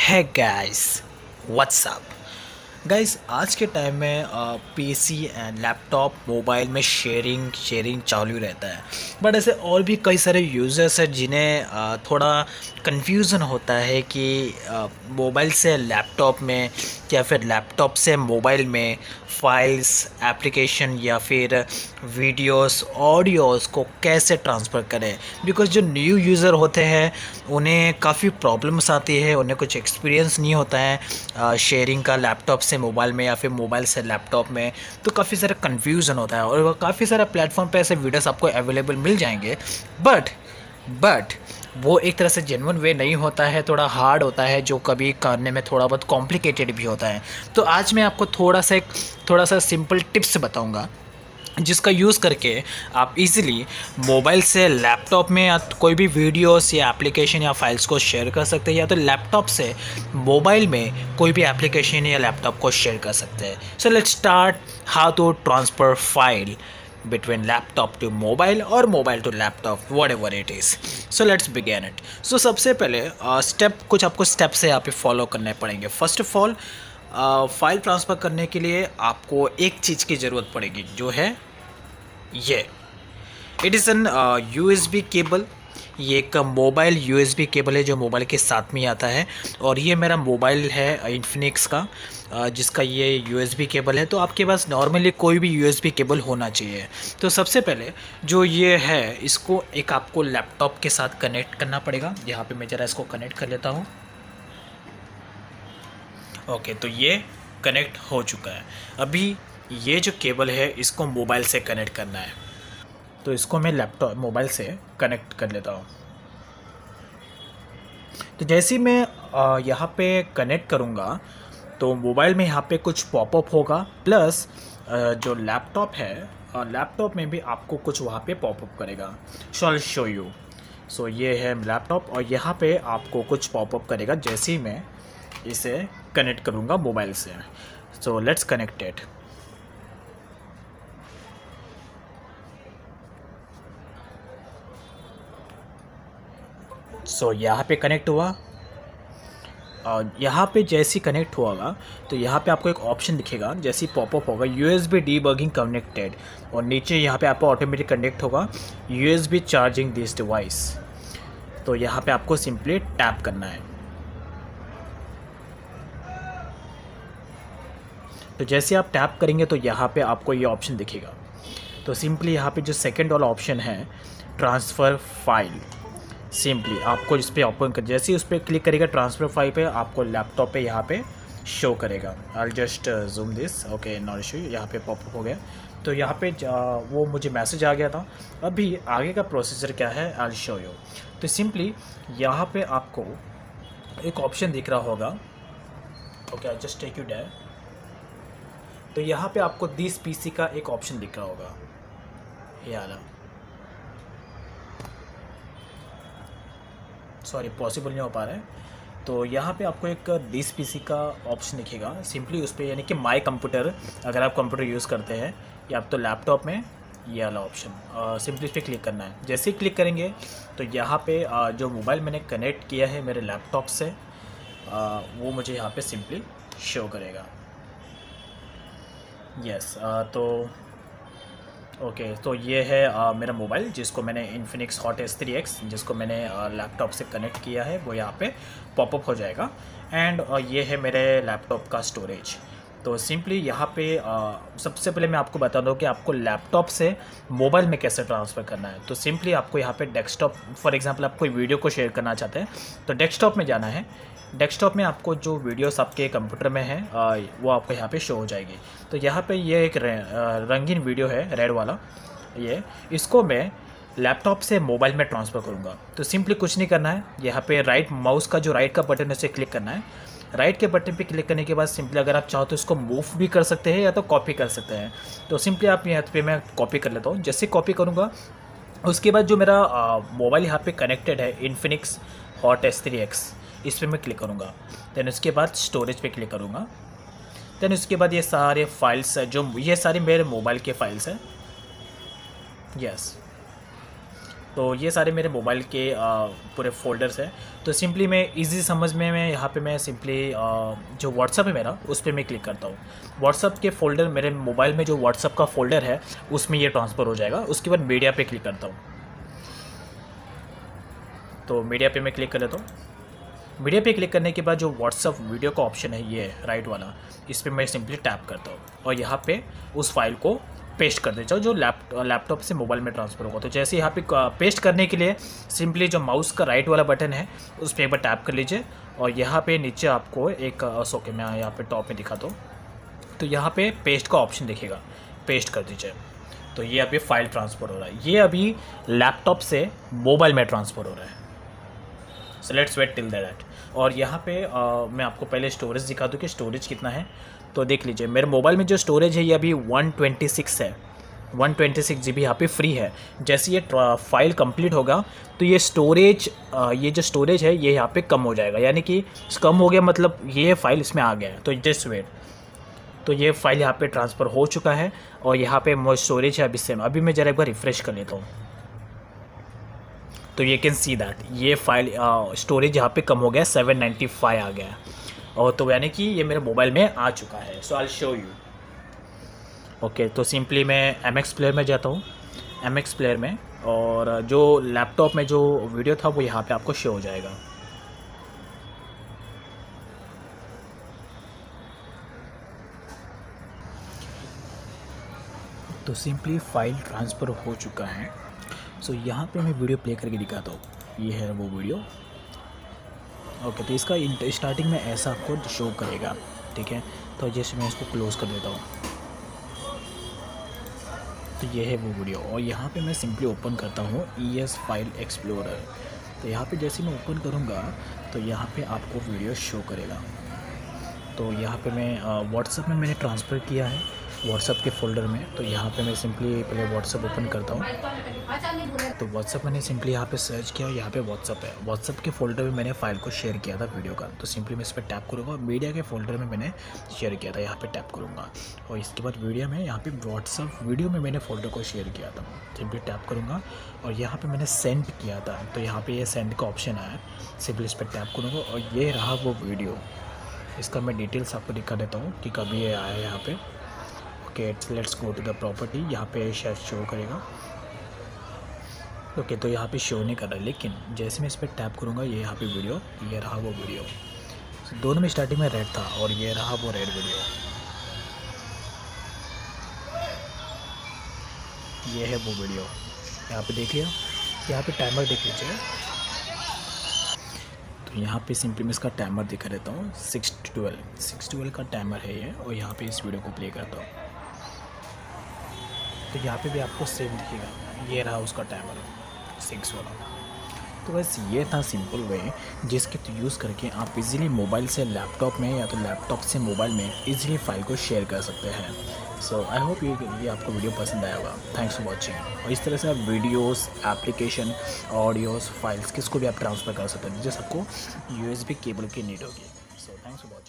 है guys, WhatsApp guys. आज के टाइम में पीसी एंड लैपटॉप मोबाइल में शेयरिंग चालू रहता है। बट ऐसे और भी कई सारे यूज़र्स हैं जिन्हें थोड़ा कंफ्यूजन होता है कि मोबाइल से लैपटॉप में या फिर लैपटॉप से मोबाइल में फाइल्स, एप्लीकेशन या फिर वीडियोस, ऑडियोज़ को कैसे ट्रांसफ़र करें। बिकॉज़ जो न्यू यूज़र होते हैं उन्हें काफ़ी प्रॉब्लम्स आती है, उन्हें कुछ एक्सपीरियंस नहीं होता है शेयरिंग का लैपटॉप से मोबाइल में या फिर मोबाइल से लैपटॉप में। तो काफ़ी सारा कन्फ्यूज़न होता है और काफ़ी सारा प्लेटफॉर्म पे ऐसे वीडियोस आपको अवेलेबल मिल जाएंगे। बट वो एक तरह से जेन्युइन वे नहीं होता है, थोड़ा हार्ड होता है, जो कभी करने में थोड़ा बहुत कॉम्प्लिकेटेड भी होता है। तो आज मैं आपको थोड़ा सा सिंपल टिप्स बताऊंगा जिसका यूज़ करके आप इजीली मोबाइल से लैपटॉप में या कोई भी वीडियोस या एप्लीकेशन या फाइल्स को शेयर कर सकते हैं, या तो लैपटॉप से मोबाइल में कोई भी एप्लीकेशन या लैपटॉप को शेयर कर सकते हैं। So let's start how to transfer file between laptop to mobile or mobile to laptop, whatever it is. So let's begin it. So सबसे पहले कुछ आपको स्टेप्स है यहाँ पे फॉलो करने पड़ेंगे। First of all file transfer करने के लिए आपको एक चीज़ की ज़रूरत पड़ेगी, जो है ये it is an USB cable. ये एक मोबाइल USB केबल है जो मोबाइल के साथ में आता है, और ये मेरा मोबाइल है इन्फिनिक्स का जिसका ये USB केबल है। तो आपके पास नॉर्मली कोई भी USB केबल होना चाहिए। तो सबसे पहले जो ये है, इसको एक आपको लैपटॉप के साथ कनेक्ट करना पड़ेगा। यहाँ पे मैं ज़रा इसको कनेक्ट कर लेता हूँ। ओके, तो ये कनेक्ट हो चुका है। अभी ये जो केबल है इसको मोबाइल से कनेक्ट करना है, तो इसको मैं लैपटॉप मोबाइल से कनेक्ट कर लेता हूँ। तो जैसे ही मैं यहाँ पे कनेक्ट करूँगा तो मोबाइल में यहाँ पे कुछ पॉपअप होगा, प्लस जो लैपटॉप है लैपटॉप में भी आपको कुछ वहाँ पे पॉपअप करेगा। Shawl show you. सो ये है लैपटॉप और यहाँ पे आपको कुछ पॉपअप करेगा जैसे ही मैं इसे कनेक्ट करूँगा मोबाइल से। So let's connect it. So यहाँ पे कनेक्ट हुआ। यहाँ पे जैसे ही कनेक्ट होगा तो यहाँ पे आपको एक ऑप्शन दिखेगा, जैसे ही पॉपअप होगा USB डीबगिंग कनेक्टेड, और नीचे यहाँ पे आपको ऑटोमेटिक कनेक्ट होगा USB चार्जिंग दिस डिवाइस। तो यहाँ पे आपको सिंपली टैप करना है। तो जैसे आप टैप करेंगे तो यहाँ पे आपको ये ऑप्शन दिखेगा। तो सिंपली यहाँ पे जो सेकेंड वाला ऑप्शन है ट्रांसफ़र फाइल, सिंपली आपको इस पर ओपन कर, जैसे ही उस पर क्लिक करेगा ट्रांसफ़र फाइल पे, आपको लैपटॉप पे यहाँ पे शो करेगा। I just zoom this. Okay, not issue. यहाँ पे पॉपअप हो गया। तो यहाँ पे वो मुझे मैसेज आ गया था। अभी आगे का प्रोसीजर क्या है आई शो यू। तो सिंपली यहाँ पे आपको एक ऑप्शन दिख रहा होगा। Okay, I just take you there. तो यहाँ पे आपको दिस PC का एक ऑप्शन दिख रहा होगा, ये वाला। सॉरी, पॉसिबल नहीं हो पा रहा है। तो यहाँ पे आपको एक दिस PC का ऑप्शन दिखेगा, सिंपली उस पर, यानी कि माई कंप्यूटर, अगर आप कंप्यूटर यूज़ करते हैं या आप तो लैपटॉप में, ये वाला ऑप्शन सिंपली इस पर क्लिक करना है। जैसे ही क्लिक करेंगे तो यहाँ पे जो मोबाइल मैंने कनेक्ट किया है मेरे लैपटॉप से वो मुझे यहाँ पे सिंपली शो करेगा। यस, तो ओके, तो ये है मेरा मोबाइल जिसको मैंने इन्फिनिक्स हॉट S3X जिसको मैंने लैपटॉप से कनेक्ट किया है, वो यहाँ पे पॉपअप हो जाएगा। एंड ये है मेरे लैपटॉप का स्टोरेज। तो सिंपली यहाँ पे सबसे पहले मैं आपको बता दूँ कि आपको लैपटॉप से मोबाइल में कैसे ट्रांसफ़र करना है। तो सिंपली आपको यहाँ पे डेस्कटॉप, फॉर एग्जांपल आप कोई वीडियो को शेयर करना चाहते हैं तो डेस्कटॉप में जाना है। डेस्कटॉप में आपको जो वीडियोस आपके कंप्यूटर में है वो आपको यहाँ पे शो हो जाएगी। तो यहाँ पे ये एक रंगीन वीडियो है, रेड वाला, ये इसको मैं लैपटॉप से मोबाइल में ट्रांसफ़र करूँगा। तो सिंपली कुछ नहीं करना है, यहाँ पे राइट माउस का जो राइट का बटन है उसे क्लिक करना है। राइट के बटन पे क्लिक करने के बाद सिंपली अगर आप चाहो तो इसको मूव भी कर सकते हैं या तो कॉपी कर सकते हैं। तो सिंपली आप यहाँ पे मैं कॉपी कर लेता हूँ। जैसे कॉपी करूँगा उसके बाद जो मेरा मोबाइल यहाँ पे कनेक्टेड है इन्फिनिक्स हॉट S3X, इस पर मैं क्लिक करूँगा। देन उसके बाद स्टोरेज पे क्लिक करूँगा। देन उसके बाद ये सारे फाइल्स जो ये सारे मेरे मोबाइल के फाइल्स हैं। यस, तो ये सारे मेरे मोबाइल के पूरे फ़ोल्डर्स हैं। तो सिंपली मैं इजी समझ में मैं यहाँ पे मैं सिंपली जो व्हाट्सअप है मेरा उस पर मैं क्लिक करता हूँ। व्हाट्सअप के फ़ोल्डर मेरे मोबाइल में जो व्हाट्सअप का फ़ोल्डर है उसमें ये ट्रांसफ़र हो जाएगा। उसके बाद मीडिया पे क्लिक करता हूँ। तो मीडिया पे मैं क्लिक कर लेता हूँ। वीडियो पे क्लिक करने के बाद जो व्हाट्सअप वीडियो का ऑप्शन है ये राइट वाला, इस पर मैं सिंपली टैप करता हूँ और यहाँ पे उस फाइल को पेस्ट कर देता हूँ जो लैपटॉप से मोबाइल में ट्रांसफ़र होगा। तो जैसे यहाँ पे पेस्ट करने के लिए सिंपली जो माउस का राइट वाला बटन है उस पर एक बार टैप कर लीजिए और यहाँ पे नीचे आपको एक ओके मैं यहाँ पे टॉप में दिखाता हूँ। तो यहाँ पे पेस्ट का ऑप्शन दिखेगा, पेस्ट कर दीजिए। तो ये अभी फाइल ट्रांसफ़र हो रहा है, ये अभी लैपटॉप से मोबाइल में ट्रांसफ़र हो रहा है। So let's wait till that. और यहाँ पे मैं आपको पहले स्टोरेज दिखा दूँ कि स्टोरेज कितना है। तो देख लीजिए मेरे मोबाइल में जो स्टोरेज है ये अभी 126 है, 126 GB यहाँ पे फ्री है। जैसे ये फाइल कंप्लीट होगा तो ये स्टोरेज ये जो स्टोरेज है ये यहाँ पे कम हो जाएगा, यानी कि कम हो गया मतलब ये फाइल इसमें आ गया है। तो जस्ट वेट। तो ये फाइल यहाँ पे ट्रांसफ़र हो चुका है और यहाँ पे स्टोरेज है अभी सेम। अभी मैं ज़रा एक बार रिफ़्रेश कर लेता हूँ। तो ये कैन सी दैट ये फाइल स्टोरेज यहाँ पे कम हो गया, 795 आ गया है। और तो यानी कि ये मेरे मोबाइल में आ चुका है। So I show you. Okay तो सिंपली मैं MX प्लेयर में जाता हूँ, MX प्लेयर में, और जो लैपटॉप में जो वीडियो था वो यहाँ पे आपको शो हो जाएगा। तो सिंपली फाइल ट्रांसफ़र हो चुका है। सो यहाँ पे मैं वीडियो प्ले करके दिखाता हूँ। ये है वो वीडियो। ओके तो इसका स्टार्टिंग में ऐसा आपको शो करेगा, ठीक है। तो जैसे मैं इसको क्लोज़ कर देता हूँ। तो ये है वो वीडियो और यहाँ पे मैं सिंपली ओपन करता हूँ ES फाइल एक्सप्लोरर। तो यहाँ पे जैसे मैं ओपन करूँगा तो यहाँ पे आपको वीडियो शो करेगा। तो यहाँ पे मैं व्हाट्सअप में मैंने ट्रांसफ़र किया है व्हाट्सअप के फ़ोल्डर में। तो यहाँ पे मैं सिंपली पहले व्हाट्सअप ओपन करता हूँ। तो व्हाट्सअप मैंने सिंपली यहाँ पे सर्च किया और यहाँ पे व्हाट्सअप है। व्हाट्सअप के फ़ोल्डर में मैंने फ़ाइल को शेयर किया था वीडियो का। तो सिंपली मैं इस पर टैप करूँगा। मीडिया के फ़ोल्डर में मैंने शेयर किया था, यहाँ पे टैप करूँगा और इसके बाद वीडियो में यहाँ पे व्हाट्सअप वीडियो में मैंने फ़ोल्डर को शेयर किया था। सिंपली टैप करूँगा और यहाँ पर मैंने सेंड किया था। तो यहाँ पर ये सेंड का ऑप्शन आया, सिंपली इस पर टैप करूँगा और ये रहा वो वीडियो। इसका मैं डिटेल्स आपको दिखा देता हूँ कि कभी ये आया है यहाँ पे। Okay let's go to the property. यहाँ पे शायद शो करेगा। ओके तो यहाँ पे शो नहीं कर रहा है, लेकिन जैसे मैं इस पर टैप करूँगा ये यहाँ पे वीडियो, ये रहा वो वीडियो। दोनों में स्टार्टिंग में रेड था और ये रहा वो रेड वीडियो। ये है वो वीडियो, यहाँ पे देख लिया। यहाँ पे टाइमर देख लीजिए। तो यहाँ पे सिंपली मैं इसका टाइमर दिखा देता हूँ। 6:12 का टाइमर है ये और यहाँ पे इस वीडियो को प्ले करता हूँ। तो यहाँ पे भी आपको सेम दिखेगा, ये रहा उसका टाइमर 6 वाला। तो बस ये था सिंपल वे जिसके यूज़ करके आप इजीली मोबाइल से लैपटॉप में या तो लैपटॉप से मोबाइल में इजीली फाइल को शेयर कर सकते हैं। सो आई होप ये आपको वीडियो पसंद आया होगा। Thanks for watching. और इस तरह से आप वीडियोस, एप्लीकेशन, ऑडियोज़, फाइल्स किसको भी आप ट्रांसफ़र कर सकते हैं जिससे आपको USB केबल की नीड होगी। So thanks for watching.